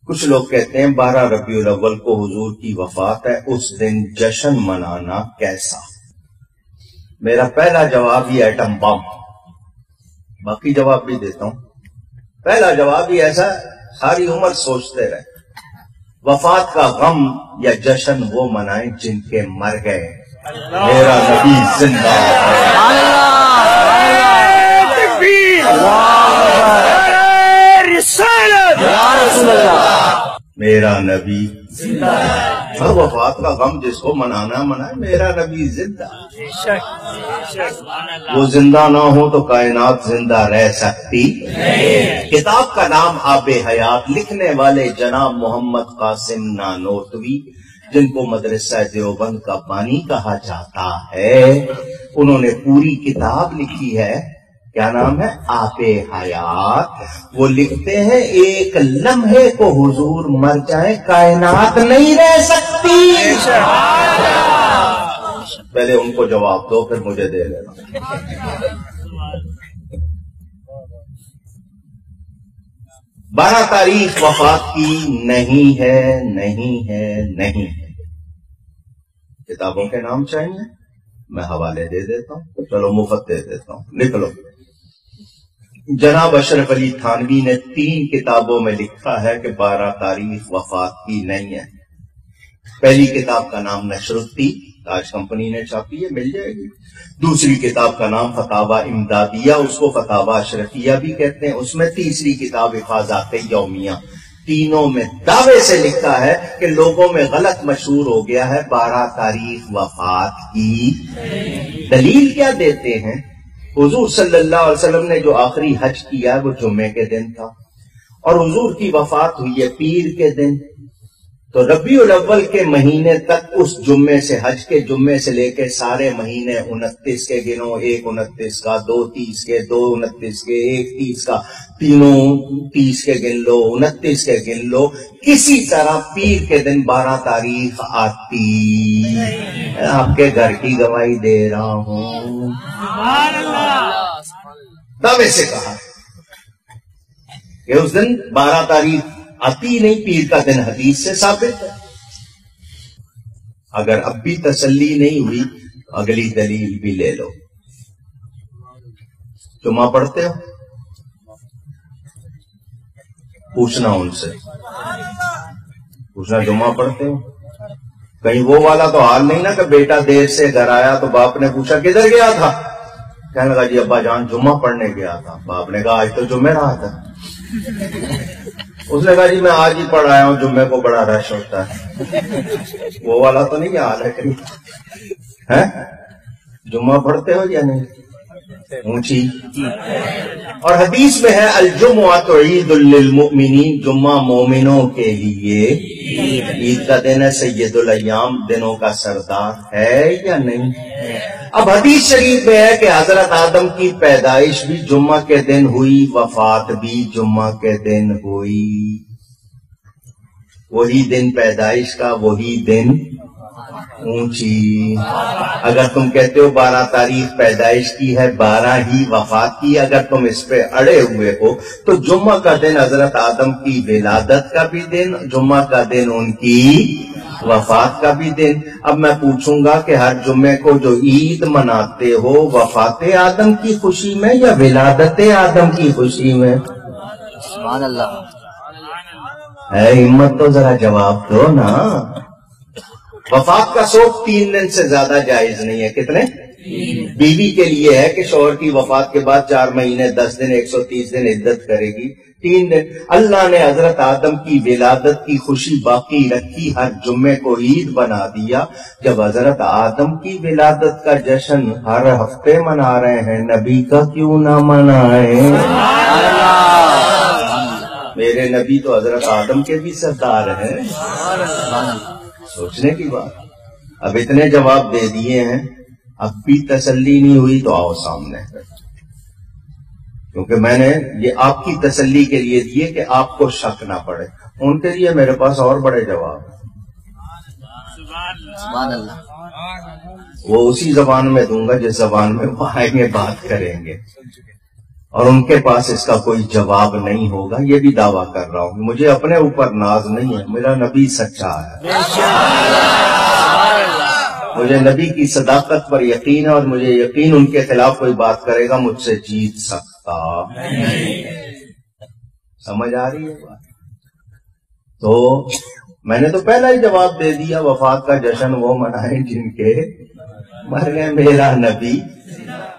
کچھ لوگ کہتے ہیں 12 ربیع الاول کو حضور کی وفات ہے، اس دن جشن منانا کیسا؟ میرا پہلا جواب یہ ایٹم بم، باقی جواب بھی دیتا ہوں۔ پہلا جواب ہی ایسا، ساری عمر سوچتے رہے، وفات کا غم یا جشن وہ منائیں جن کے مر گئے، میرا نبی زندہ میرا نبی زندہ ہے۔ ہر وفات کا غم جس کو منانا منائے، میرا نبی زندہ۔ وہ زندہ نہ ہو تو کائنات زندہ رہ سکتی نہیں۔ کتاب کا نام آب حیات، لکھنے والے جناب محمد قاسم نانوتوی، جن کو مدرسہ دیوبند کا بانی کہا جاتا ہے، انہوں نے پوری کتاب لکھی ہے، کیا نام ہے؟ آب حیات۔ وہ لکھتے ہیں ایک لمحے کو حضور مر جائے کائنات نہیں رہ سکتی۔ پہلے ان کو جواب دو، پھر مجھے دے لینا۔ 12 تاریخ وفات کی نہیں ہے، نہیں ہے، نہیں ہے۔ کتابوں کے نام چاہیے، میں حوالے دے دیتا ہوں، چلو مفت دے دیتا ہوں، نکلو۔ جناب اشرف علی تھانوی نے 3 کتابوں میں لکھا ہے کہ 12 تاریخ وفات کی نہیں ہے۔ پہلی کتاب کا نام نشرالدی، تاج کمپنی نے چھاپی ہے، مل جائے گی۔ دوسری کتاب کا نام فتاوی امدادیہ، اس کو فتاوی اشرفیہ بھی کہتے ہیں، اس میں تیسری کتاب حفاظات یومیہ۔ تینوں میں دعوے سے لکھا ہے کہ لوگوں میں غلط مشہور ہو گیا ہے 12 تاریخ وفات کی۔ دلیل کیا دیتے ہیں؟ حضور صلی اللہ علیہ وسلم نے جو آخری حج کیا وہ جمعے کے دن تھا، اور حضور کی وفات ہوئی ہے پیر کے دن، تو ربیع الاول کے مہینے تک اس جمعے سے، حج کے جمعے سے لے کے سارے مہینے 29 کے گنو، 1 29 کا، 2 30 کے، 2 29 کے، 1 30 کا، تینوں 30 کے گن لو، 29 کے گن لو، کسی طرح پیر کے دن 12 تاریخ آتی۔ آپ کے گھر کی گواہی دے رہا ہوں، دعوے سے کہا کہ اس دن 12 تاریخ آتی نہیں، پیر کا دن حدیث سے ثابت ہے۔ اگر اب بھی تسلی نہیں ہوئی، اگلی دلیل بھی لے لو۔ جمعہ پڑھتے ہو؟ پوچھنا ان سے، پوچھنا جمعہ پڑھتے ہو؟ کہیں وہ والا تو حال نہیں نا کہ بیٹا دیر سے گھر آیا تو باپ نے پوچھا کدھر گیا تھا، کہنے لگا جی ابا جان جمعہ پڑھنے گیا تھا۔ باپ نے کہا آج تو جمعہ رہا تھا۔ اس نے کہا جی میں آج ہی پڑھ آیا ہوں، جمعے کو بڑا رش ہوتا ہے۔ وہ والا تو نہیں حال ہے کہیں؟ جمعہ پڑھتے ہو یا نہیں؟ اونچی اور حدیث میں ہے الجمعۃ عید للمؤمنین، جمعہ مومنوں کے لیے عید کا دن ہے، سید الایام، دنوں کا سردار ہے یا نہیں؟ اب حدیث شریف میں ہے کہ حضرت آدم کی پیدائش بھی جمعہ کے دن ہوئی، وفات بھی جمعہ کے دن ہوئی۔ وہی دن پیدائش کا، وہی دن اونچی۔ اگر تم کہتے ہو 12 تاریخ پیدائش کی ہے، 12 ہی وفات کی، اگر تم اس پہ اڑے ہوئے ہو تو جمعہ کا دن حضرت آدم کی ولادت کا بھی دن، جمعہ کا دن ان کی وفات کا بھی دن۔ اب میں پوچھوں گا کہ ہر جمعے کو جو عید مناتے ہو، وفات آدم کی خوشی میں یا ولادت آدم کی خوشی میں؟ سبحان اللہ۔ ہے ہمت تو ذرا جواب دو نا۔ وفات کا سوگ 3 دن سے زیادہ جائز نہیں ہے۔ کتنے؟ بیوی کے لیے ہے کہ شوہر کی وفات کے بعد 4 مہینے 10 دن 130 دن عدت کرے گی، 3 دن۔ اللہ نے حضرت آدم کی ولادت کی خوشی باقی رکھی، ہر جمعے کو عید بنا دیا۔ جب حضرت آدم کی ولادت کا جشن ہر ہفتے منا رہے ہیں، نبی کا کیوں نہ منائیں؟ میرے نبی تو حضرت آدم کے بھی سردار ہیں، سوچنے کی بات۔ اب اتنے جواب دے دیے ہیں، اب بھی تسلی نہیں ہوئی تو آؤ سامنے، کیونکہ میں نے یہ آپ کی تسلی کے لیے دیے کہ آپ کو شک نہ پڑے، ان کے لیے میرے پاس اور بڑے جواب ہیں۔ سبحان اللہ۔ وہ اسی زبان میں دوں گا جس زبان میں وہ آئیں گے بات کریں گے۔ اور ان کے پاس اس کا کوئی جواب نہیں ہوگا، یہ بھی دعویٰ کر رہا ہوں۔ مجھے اپنے اوپر ناز نہیں ہے، میرا نبی سچا ہے، مجھے نبی کی صداقت پر یقین ہے، اور مجھے یقین ان کے خلاف کوئی بات کرے گا مجھ سے جیت سکتا سمجھ آ رہی ہے بات؟ تو میں نے تو پہلا ہی جواب دے دیا، وفات کا جشن وہ منائیں جن کے مر گئے، میرا نبی